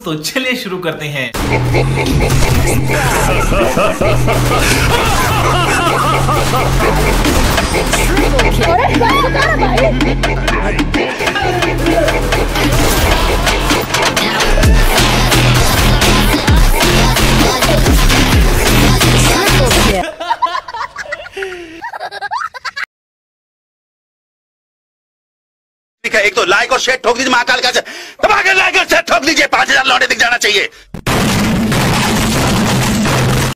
तो चलिए शुरू करते हैं। एक तो लाइक और शेयर ठोक दीजिए, महाकाल का दबा के लाइक और शेयर ठोक दीजिए, 5000 लौटे दिख जाना चाहिए।